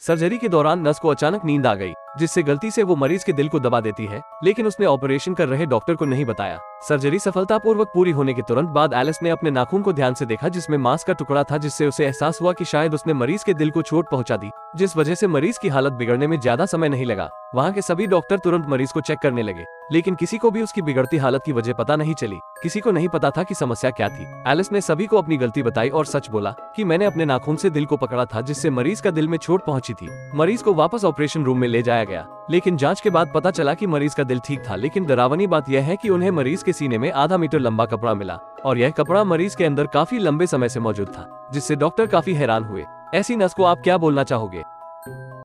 Surgery के दौरान nurse को अचानक नींद आ गई, जिससे गलती से वो मरीज के दिल को दबा देती है, लेकिन उसने ऑपरेशन कर रहे डॉक्टर को नहीं बताया। सर्जरी सफलतापूर्वक पूरी होने के तुरंत बाद एलिस ने अपने नाखून को ध्यान से देखा, जिसमें मांस का टुकड़ा था, जिससे उसे एहसास हुआ कि शायद उसने मरीज के दिल को चोट पहुंचा दी, जिस वजह से मरीज की हालत बिगड़ने में ज्यादा समय नहीं लगा। वहाँ के सभी डॉक्टर तुरंत मरीज को चेक करने लगे, लेकिन किसी को भी उसकी बिगड़ती हालत की वजह पता नहीं चली। किसी को नहीं पता था कि समस्या क्या थी। एलिस ने सभी को अपनी गलती बताई और सच बोला कि मैंने अपने नाखून से दिल को पकड़ा था, जिससे मरीज का दिल में चोट पहुंची थी। मरीज को वापस ऑपरेशन रूम में ले जाया गया, लेकिन जांच के बाद पता चला कि मरीज का दिल ठीक था। लेकिन डरावनी बात यह है कि उन्हें मरीज के सीने में आधा मीटर लंबा कपड़ा मिला, और यह कपड़ा मरीज के अंदर काफी लंबे समय से मौजूद था, जिससे डॉक्टर काफी हैरान हुए। ऐसी नर्स को आप क्या बोलना चाहोगे?